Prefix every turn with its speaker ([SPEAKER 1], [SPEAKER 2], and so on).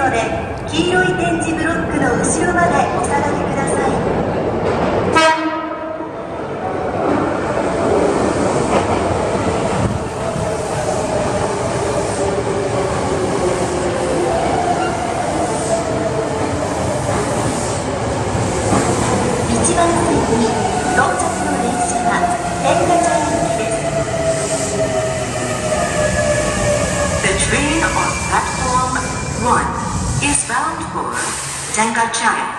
[SPEAKER 1] ので、黄色い点字ブロックの後ろまでお下がりください。1番線に到着の電車は天下茶屋行きです。
[SPEAKER 2] The train on platform 1 is bound for 天下茶屋。